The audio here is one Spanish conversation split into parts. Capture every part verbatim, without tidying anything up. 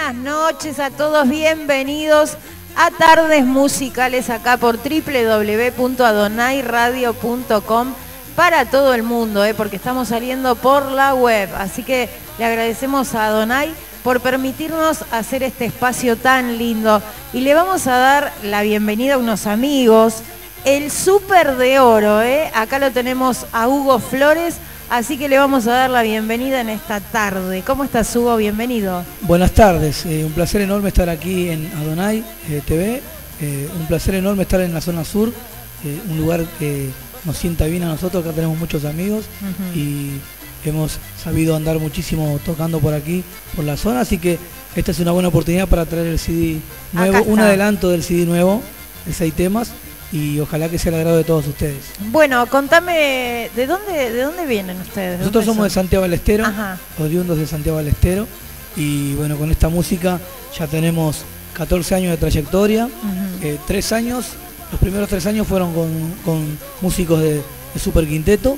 buenas noches a todos, bienvenidos a Tardes Musicales acá por doble u doble u doble u punto adonai radio punto com para todo el mundo, eh, porque estamos saliendo por la web, así que le agradecemos a Adonai por permitirnos hacer este espacio tan lindo y le vamos a dar la bienvenida a unos amigos, el Súper de Oro, eh, acá lo tenemos a Hugo Flores. Así que le vamos a dar la bienvenida en esta tarde. ¿Cómo estás, Hugo? Bienvenido. Buenas tardes. Eh, un placer enorme estar aquí en Adonai eh, T V. Eh, un placer enorme estar en la zona sur. Eh, un lugar que nos sienta bien a nosotros. Acá tenemos muchos amigos uh-huh. y hemos sabido andar muchísimo tocando por aquí, por la zona. Así que esta es una buena oportunidad para traer el C D nuevo. Un adelanto del C D nuevo de seis temas. Y ojalá que sea el agrado de todos ustedes. Bueno, contame, ¿de dónde de dónde vienen ustedes? Nosotros somos son? de Santiago del Estero, Ajá. oriundos de Santiago del Estero. Y bueno, con esta música ya tenemos catorce años de trayectoria. Uh-huh. eh, tres años, los primeros tres años fueron con, con músicos de, de Super Quinteto.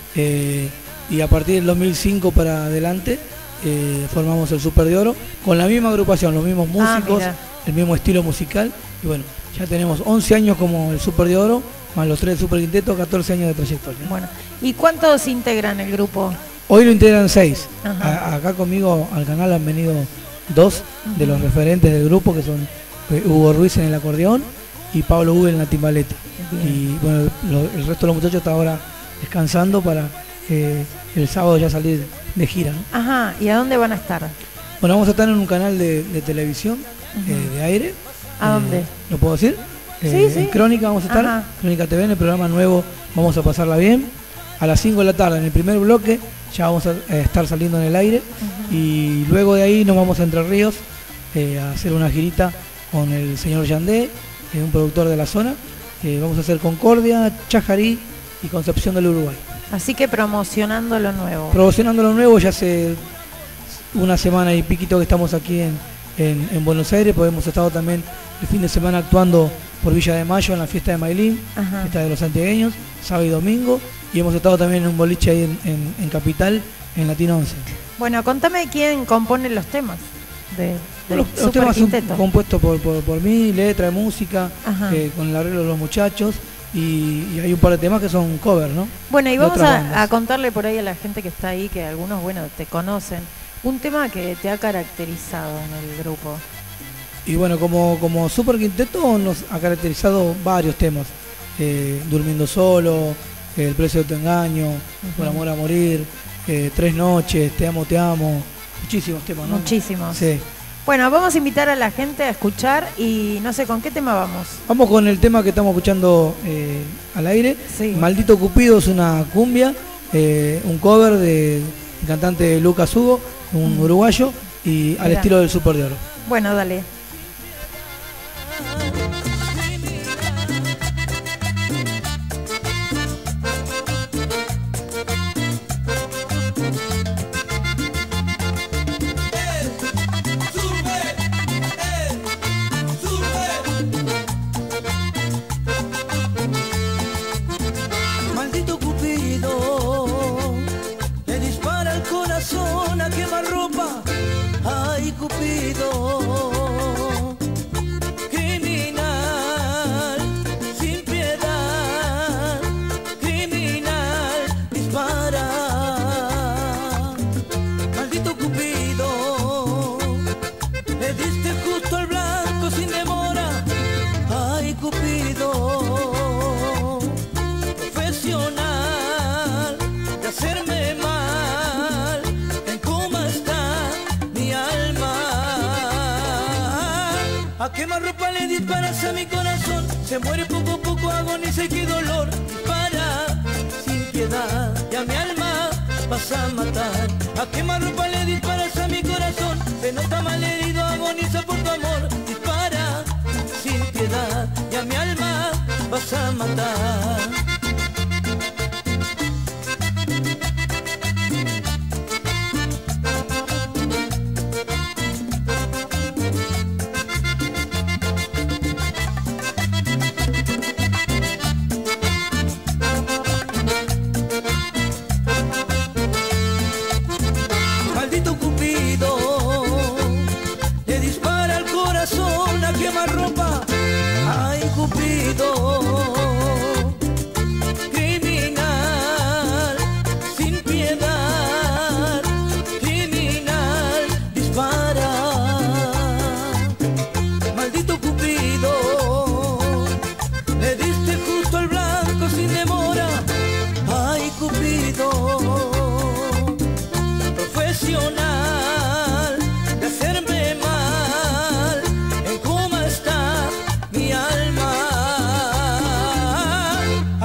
Eh, y a partir del dos mil cinco para adelante eh, formamos el Súper de Oro. Con la misma agrupación, los mismos músicos, ah, el mismo estilo musical. Y bueno, ya tenemos once años como el Súper de Oro, más los tres del Super Quinteto, catorce años de trayectoria. Bueno, ¿y cuántos integran el grupo? Hoy lo integran seis. A, acá conmigo al canal han venido dos uh-huh. de los referentes del grupo, que son eh, Hugo Ruiz en el acordeón y Pablo Hugo en la timbaleta. Bien. Y bueno, lo, el resto de los muchachos está ahora descansando para eh, el sábado ya salir de gira, ¿no? Ajá, ¿y a dónde van a estar? Bueno, vamos a estar en un canal de, de televisión, uh-huh. eh, de aire. ¿A dónde? Eh, ¿Lo puedo decir? Sí, eh, sí. En Crónica vamos a estar, Ajá. Crónica T V, en el programa nuevo Vamos a Pasarla Bien. A las cinco de la tarde, en el primer bloque, ya vamos a eh, estar saliendo en el aire. Uh-huh. Y luego de ahí nos vamos a Entre Ríos eh, a hacer una girita con el señor Yandé, eh, un productor de la zona. Eh, vamos a hacer Concordia, Chajarí y Concepción del Uruguay. Así que promocionando lo nuevo. Promocionando lo nuevo, ya hace una semana y piquito que estamos aquí en, en, en Buenos Aires, pues hemos estado también el fin de semana actuando por Villa de Mayo en la fiesta de Mailín, Ajá. fiesta de los santiagueños, sábado y domingo, y hemos estado también en un boliche ahí en, en, en Capital, en Latino once. Bueno, contame quién compone los temas de, de los, los temas son compuestos por, por, por mí, letra, música, eh, con el arreglo de los muchachos, y, y hay un par de temas que son cover, ¿no? Bueno, y vamos a, a contarle por ahí a la gente que está ahí, que algunos, bueno, te conocen, un tema que te ha caracterizado en el grupo. Y bueno, como, como Super Quinteto nos ha caracterizado varios temas. Eh, Durmiendo Solo, eh, El Precio de Tu Engaño, uh-huh. Por Amor a Morir, eh, Tres Noches, Te Amo, Te Amo. Muchísimos temas, ¿no? Muchísimos. Sí. Bueno, vamos a invitar a la gente a escuchar y no sé con qué tema vamos. Vamos con el tema que estamos escuchando eh, al aire. Sí. Maldito Cupido es una cumbia, eh, un cover de cantante Lucas Hugo, un uh-huh. uruguayo, y Mirá. al estilo del Súper de Oro. Bueno, dale. A quemarropa le disparas a mi corazón, se muere poco a poco, agoniza y qué dolor. Dispara sin piedad y a mi alma vas a matar. A quemarropa le disparas a mi corazón, se nota mal herido, agoniza por tu amor. Dispara sin piedad y a mi alma vas a matar.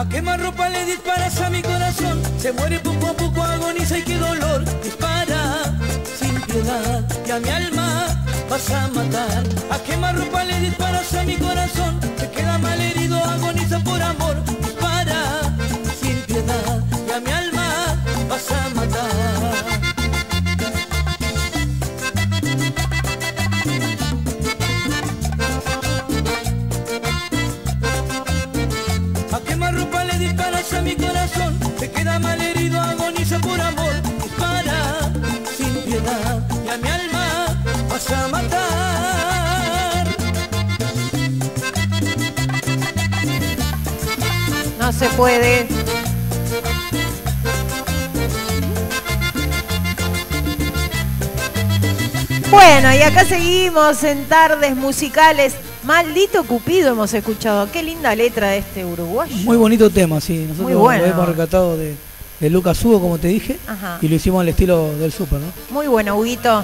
quemarropa le disparas a mi corazón. Se muere poco a poco, agoniza y qué dolor. Dispara sin piedad y a mi alma vas a matar. A quemarropa le disparas a mi corazón. Se queda mal herido, agoniza por amor. Dispara sin piedad y a mi alma vas a matar. Disparas a mi corazón, se queda mal herido, agoniza por amor. Dispara sin piedad y a mi alma vas a matar. No se puede. Bueno, y acá seguimos en Tardes Musicales. Maldito Cupido hemos escuchado. Qué linda letra de este uruguayo. Muy bonito tema, sí. Nosotros Muy bueno. Lo hemos rescatado de, de Lucas Hugo, como te dije. Ajá. Y lo hicimos al estilo del Super, ¿no? Muy bueno, Huguito.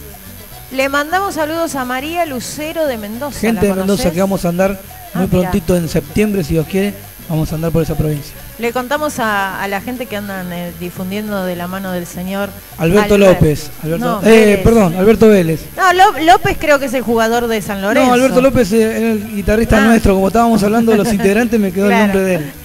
Le mandamos saludos a María Lucero de Mendoza. Gente de Mendoza, que vamos a andar muy ah, prontito en septiembre, si Dios quiere. Vamos a andar por esa provincia. Le contamos a, a la gente que andan eh, difundiendo de la mano del señor Alberto Albert. López. Alberto, no, eh, perdón, Alberto Vélez. No, López creo que es el jugador de San Lorenzo. No, Alberto López es el guitarrista ah. nuestro. Como estábamos hablando de los integrantes, me quedó claro. el nombre de él.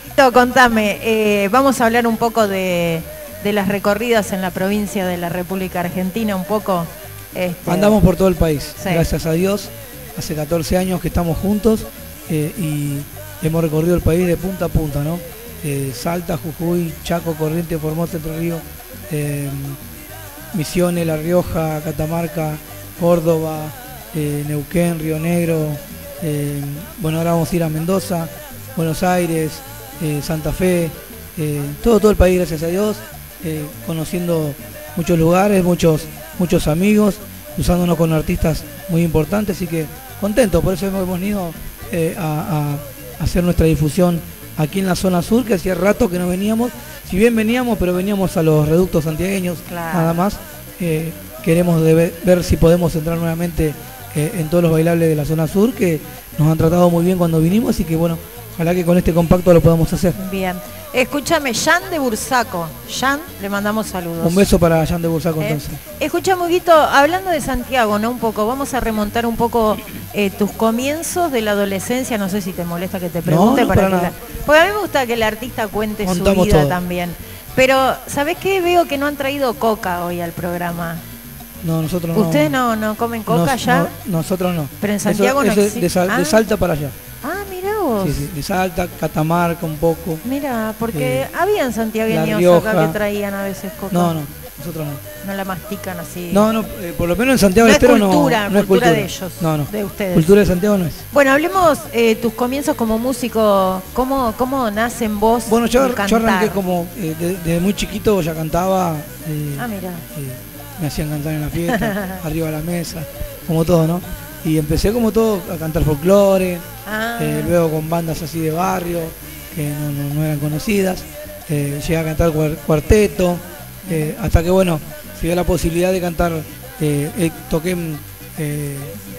Contame, eh, vamos a hablar un poco de, de las recorridas en la provincia de la República Argentina, un poco. Este... Andamos por todo el país, sí. gracias a Dios. Hace catorce años que estamos juntos eh, y hemos recorrido el país de punta a punta, ¿no? Eh, Salta, Jujuy, Chaco, Corrientes, Formosa, Entre Ríos, eh, Misiones, La Rioja, Catamarca, Córdoba, eh, Neuquén, Río Negro, eh, bueno, ahora vamos a ir a Mendoza, Buenos Aires, eh, Santa Fe, eh, todo, todo el país, gracias a Dios, eh, conociendo muchos lugares, muchos, muchos amigos, usándonos con artistas muy importantes, así que contentos, por eso hemos venido eh, a, a hacer nuestra difusión aquí en la zona sur, que hacía rato que no veníamos, si bien veníamos, pero veníamos a los reductos santiagueños, claro. nada más, eh, queremos de ver, ver si podemos entrar nuevamente eh, en todos los bailables de la zona sur, que nos han tratado muy bien cuando vinimos, así que bueno, ojalá que con este compacto lo podamos hacer. Bien, escúchame, Jan de Bursaco, Jan, le mandamos saludos. Un beso para Jan de Bursaco eh, entonces. Escuchame, Huguito, hablando de Santiago, ¿no? Un poco, vamos a remontar un poco eh, tus comienzos de la adolescencia, no sé si te molesta que te pregunte. No, no, para, para que la... Porque a mí me gusta que el artista cuente Contamos su vida todo. también. Pero, ¿sabés qué? Veo que no han traído coca hoy al programa. No, nosotros no. ¿Ustedes no, no comen coca Nos, ya? No, nosotros no. Pero en Santiago eso, no eso existe. De, Sal, ah. de Salta para allá. Ah, mirá vos. Sí, sí, de Salta, Catamarca un poco. Mira, porque eh, habían santiagueños acá que traían a veces coca. No, no, nosotros no. No la mastican así. No, no, eh, por lo menos en Santiago no del Estero es cultura, no, no es cultura cultura de ellos, no, no. de ustedes. Cultura de Santiago no es. Bueno, hablemos eh, tus comienzos como músico, ¿cómo, cómo nace en vos? Bueno, yo, cantar? yo arranqué como, eh, desde de muy chiquito ya cantaba. Eh, ah, mira. Eh, me hacían cantar en la fiesta, arriba de la mesa, como todo, ¿no? Y empecé como todo a cantar folclore, ah. eh, luego con bandas así de barrio, que no, no, no eran conocidas, eh, llegué a cantar cuarteto, eh, hasta que bueno, se dio la posibilidad de cantar, eh, eh, toqué en, eh,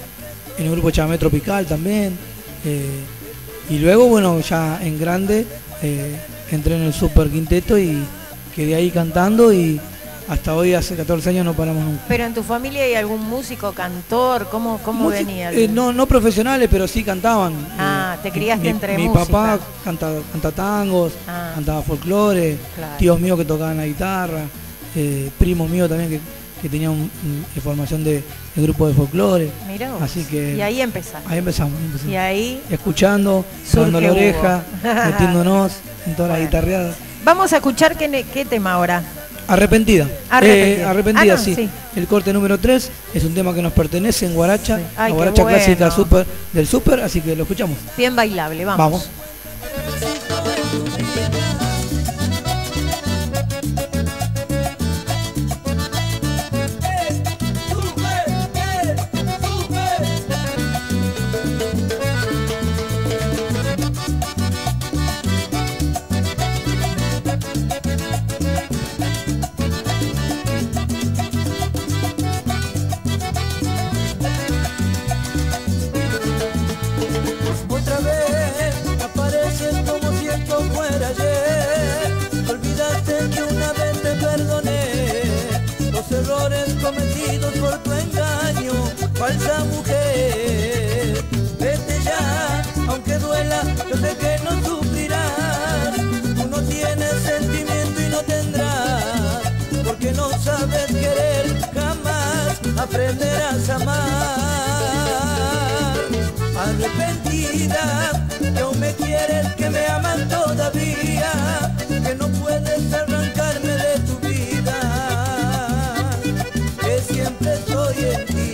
en el grupo Chamamé Tropical también, eh, y luego bueno, ya en grande, eh, entré en el Super Quinteto y quedé ahí cantando y hasta hoy, hace catorce años, no paramos nunca. ¿Pero en tu familia hay algún músico, cantor? ¿Cómo, cómo Música, venía? Eh, no, no profesionales, pero sí cantaban. Ah, eh, te criaste mi, entre Mi música. papá canta, canta tangos, ah. cantaba folclore, claro. tíos míos que tocaban la guitarra, eh, primos míos también que, que tenían un, un, formación de, de grupo de folclore. Mirá vos. Así que y ahí empezamos. Ahí empezamos. Ahí empezamos. Y ahí... Escuchando, dando la oreja, metiéndonos en todas bueno. las guitarreadas. Vamos a escuchar qué, qué tema ahora. Arrepentida. Arrepentida, eh, arrepentida ah, no, sí. sí. El corte número tres es un tema que nos pertenece en guaracha, sí. Ay, la guaracha bueno. clásica super, del Super, así que lo escuchamos. Bien bailable, vamos. Vamos. Otra vez apareces como si cometidos por tu engaño, falsa mujer. Vete ya, aunque duela, yo sé que no sufrirás. Tú no tienes sentimiento y no tendrás, porque no sabes querer, jamás aprenderás a amar. Arrepentida, que aún me quieres, que me amas todavía, que no puedes arrancarme de tu vida, que siempre estoy en ti.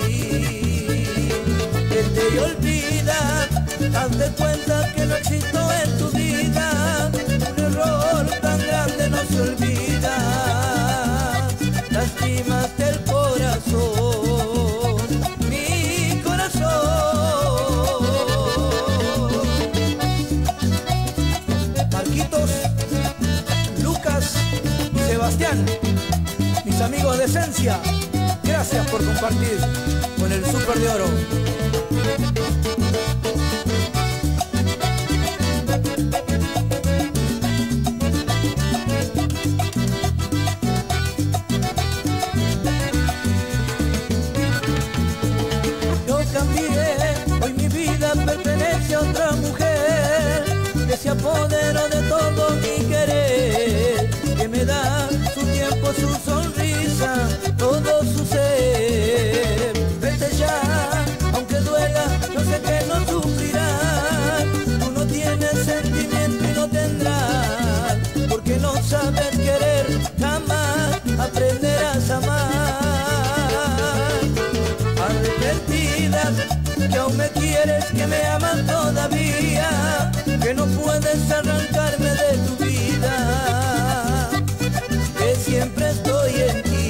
Vete y olvida, hazte cuenta que no existo en tu vida. Un error tan grande no se olvida. Lastimaste el corazón, mi corazón. Marquitos, Lucas y Sebastián, mis amigos de Esencia, gracias por compartir con el Super de Oro. Yo cambié, hoy mi vida pertenece a otra mujer, que se apoderó de todo mi querer, que me da su tiempo, su sonrisa, todo su ser. Vete ya, aunque duela, yo sé que no sufrirás. Tú no tienes sentimiento y no tendrás, porque no sabes querer, jamás aprenderás a amar. Arrepentida, que aún me quieres, que me amas todavía, que no puedes arrancarme de tu vida, que siempre estoy en ti.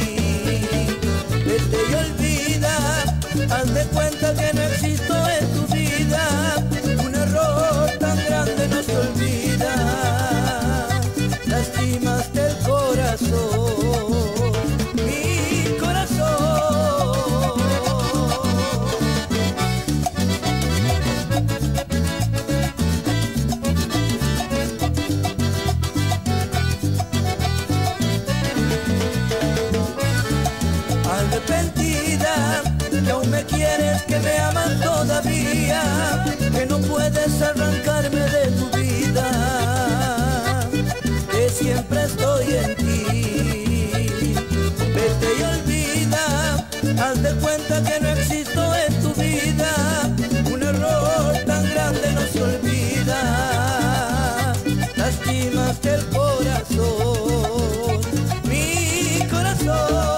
Vete y olvida, haz de cuenta que no existo en tu vida. Un error tan grande no se olvida. Lastimaste el corazón, mi corazón. Arrepentida, que aún me quieres, que me amas todavía, que no puedes arrancarme de tu vida, que siempre estoy en ti. Vete y olvida, haz de cuenta que no existo en tu vida. Un error tan grande no se olvida. Lastimaste el corazón, mi corazón.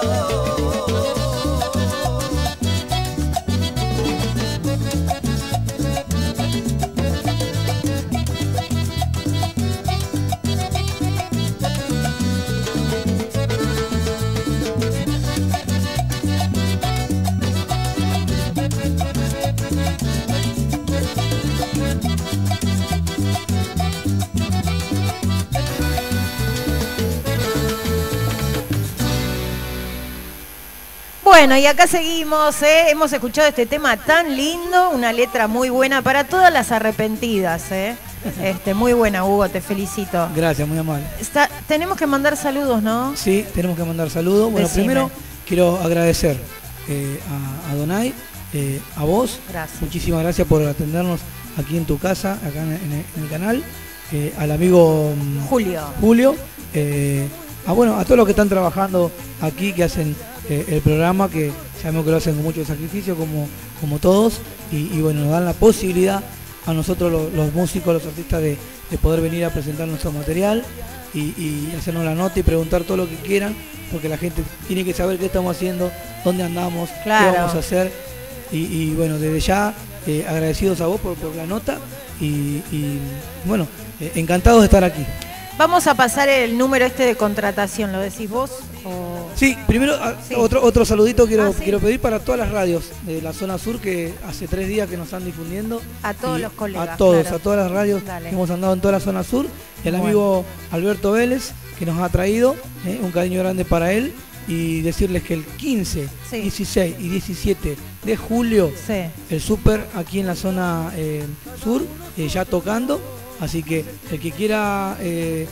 Bueno, y acá seguimos, ¿eh? Hemos escuchado este tema tan lindo, una letra muy buena para todas las arrepentidas, ¿eh? Este, muy buena, Hugo, te felicito. Gracias, muy amable. Está, tenemos que mandar saludos, ¿no? Sí, tenemos que mandar saludos. Bueno, Decime. primero quiero agradecer eh, a, a Donay, eh, a vos. Gracias. Muchísimas gracias por atendernos aquí en tu casa, acá en, en el, en el canal. Eh, al amigo mm, Julio. Julio. Eh, a, bueno, a todos los que están trabajando aquí, que hacen eh, el programa, que sabemos que lo hacen con mucho sacrificio, como, como todos. Y, y bueno, nos dan la posibilidad a nosotros los, los músicos, los artistas, de, de poder venir a presentar nuestro material y, y hacernos la nota y preguntar todo lo que quieran, porque la gente tiene que saber qué estamos haciendo, dónde andamos, Claro. qué vamos a hacer. Y, y bueno, desde ya eh, agradecidos a vos por, por la nota y, y bueno, eh, encantados de estar aquí. Vamos a pasar el número este de contratación, ¿lo decís vos? O... Sí, primero a- Sí. otro otro saludito quiero, Ah, sí. quiero pedir para todas las radios de la zona sur, que hace tres días que nos están difundiendo. A todos Y los colegas, A todos, claro. a todas las radios Dale. que hemos andado en toda la zona sur. El Bueno. amigo Alberto Vélez, que nos ha traído, eh, un cariño grande para él. Y decirles que el quince, Sí. dieciséis y diecisiete de julio, Sí. el súper aquí en la zona eh, sur, eh, ya tocando. Así que el que quiera eh,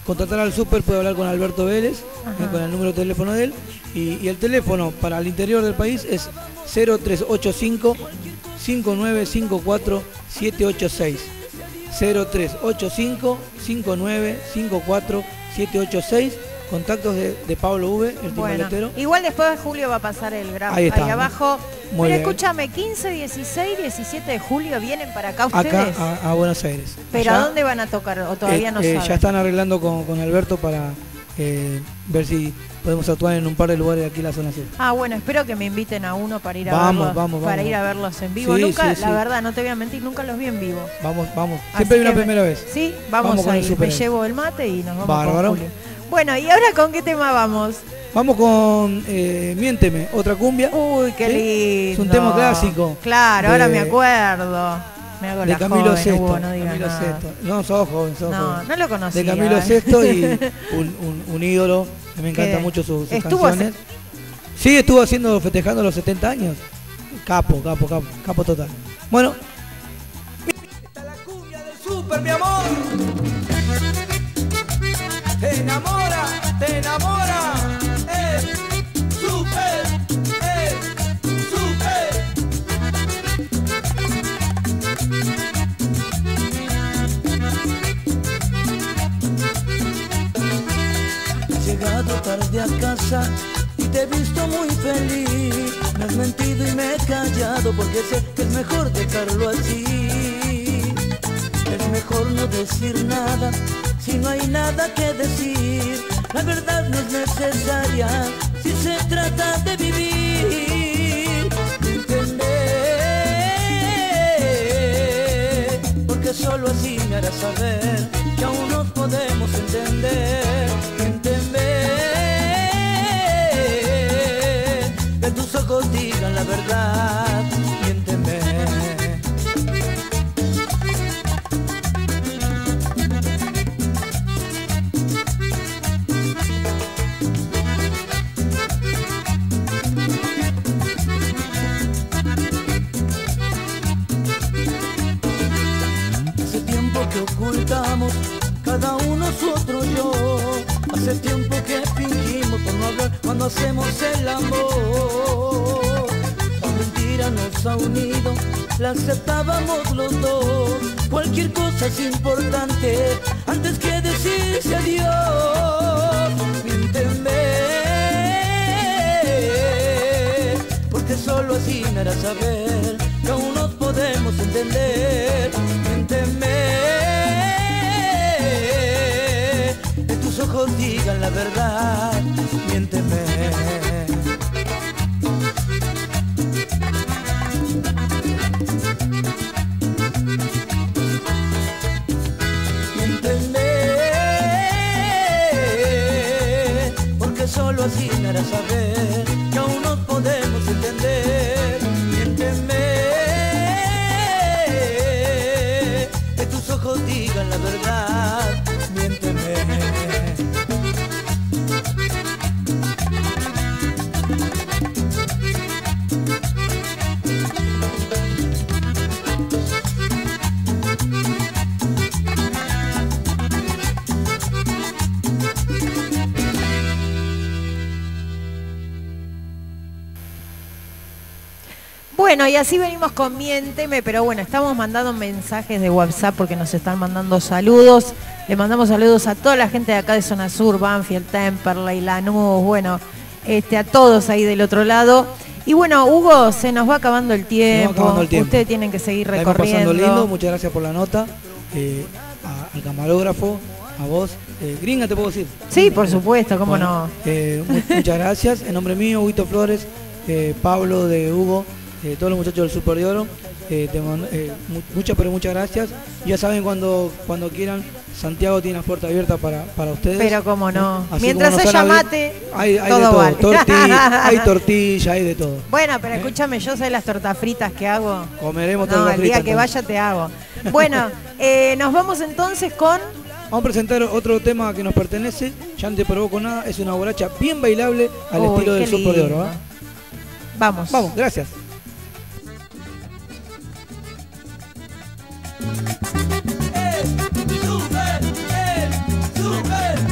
contratar al súper puede hablar con Alberto Vélez, eh, con el número de teléfono de él. Y, y el teléfono para el interior del país es cero tres ocho cinco, cinco nueve cinco cuatro, siete ocho seis. cero tres ocho cinco, cinco nueve cinco cuatro, siete ocho seis. Contactos de, de Pablo V, el bueno, timbaletero. Igual después Julio va a pasar el gráfico ahí, ahí abajo. Muy Pero bien. Escúchame, quince, dieciséis, diecisiete de julio vienen para acá ustedes. Acá a, a Buenos Aires. ¿Pero Allá, a dónde van a tocar? ¿O todavía eh, no eh, saben? Ya están arreglando con, con Alberto para eh, ver si podemos actuar en un par de lugares de aquí en la zona sur. Ah, bueno, espero que me inviten a uno para ir a vamos, verlos, vamos, para vamos. ir a verlos en vivo. Sí, Nunca, sí, la sí. verdad, no te voy a mentir, nunca los vi en vivo. Vamos, vamos. Así Siempre hay una que primera me- vez. Sí, vamos, Vamos con a el ir. Super Me Él. llevo el mate y nos vamos Bárbaro. con Julio. Bueno, ¿y ahora con qué tema vamos? Vamos con eh, Miénteme, otra cumbia. Uy, qué ¿Sí? lindo. Es un tema clásico. Claro, de- ahora me acuerdo. Me hago De la Camilo joven, Sesto. Hugo, no digas Camilo nada. Sesto. No, sos joven, sos No, joven. no lo conocía. De Camilo eh. Sesto y un, un, un ídolo que me encanta ¿Qué? mucho sus, sus Estuvo canciones. Sí, estuvo haciendo, festejando los setenta años. Capo, capo, capo, capo total. Bueno. Está la cumbia del súper, mi amor. Te enamora, te enamora. Eh, súper, eh, súper. Has llegado tarde a casa y te he visto muy feliz. Me has mentido y me he callado porque sé que es mejor dejarlo así. Es mejor no decir nada si no hay nada que decir. La verdad no es necesaria si se trata de vivir. Entender, porque solo así me harás saber que aún nos podemos entender. Entender, que tus ojos digan la verdad. Miénteme. Hace tiempo que ocultamos cada uno su otro yo. Hace tiempo que fingimos por no hablar cuando hacemos el amor. La mentira nos ha unido, la aceptábamos los dos. Cualquier cosa es importante antes que decirse adiós. Miénteme, porque solo así me harás saber que aún nos podemos entender. Miénteme, que tus ojos digan la verdad. Miénteme. Miénteme, porque solo así me harás saber que aún nos podemos entender. Miénteme, que tus ojos digan la verdad. Miénteme. Bueno, y así venimos con Miénteme, pero bueno, estamos mandando mensajes de WhatsApp porque nos están mandando saludos. Le mandamos saludos a toda la gente de acá de Zona Sur, Banfield, Temperley, Lanús, bueno, este, a todos ahí del otro lado. Y bueno, Hugo, se nos va acabando el tiempo. acabando el tiempo. Ustedes tienen que seguir La hemos recorriendo. pasando lindo, muchas gracias por la nota. Eh, a- al camarógrafo, a vos. Eh, Gringa, ¿te puedo decir? Sí, por supuesto, cómo Bueno, no. eh, mu- muchas gracias. En nombre mío, Huguito Flores, eh, Pablo, de Hugo, eh, todos los muchachos del Super de Oro. Eh, te mando- eh, mu- muchas, pero muchas gracias. Ya saben, cuando, cuando quieran, Santiago tiene la puerta abierta para, para ustedes. Pero cómo no. Así Mientras como nos haya han abri- mate, hay, hay todo de todo. vale. Tortilla, hay tortilla, hay de todo. Bueno, pero escúchame, yo sé las tortas fritas que hago. Comeremos No, tortas el día fritas, que entonces. vaya te hago. Bueno, eh, nos vamos entonces con... Vamos a presentar otro tema que nos pertenece. Ya no te provoco nada. Es una borracha bien bailable al Uy, estilo del qué Super de Oro. lindo. ¿eh? Vamos. Vamos, gracias. El súper, el súper.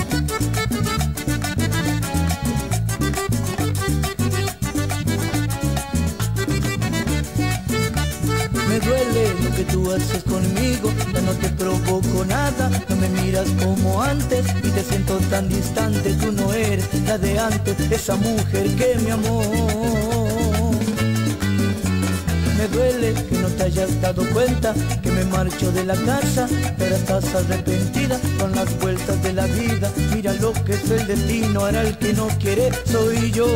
tú haces conmigo, ya no te provoco nada, no me miras como antes y te siento tan distante. Tú no eres la de antes, esa mujer que me amó. Me duele que no te hayas dado cuenta que me marcho de la casa, pero estás arrepentida con las vueltas de la vida. Mira lo que es el destino, ahora el que no quiere soy yo.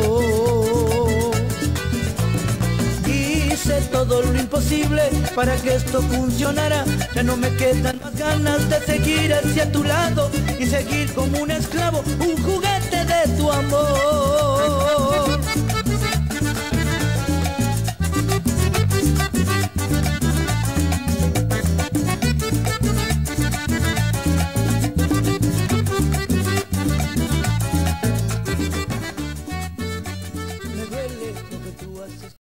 Hice todo lo imposible para que esto funcionara. Ya no me quedan más ganas de seguir hacia tu lado y seguir como un esclavo, un juguete de tu amor.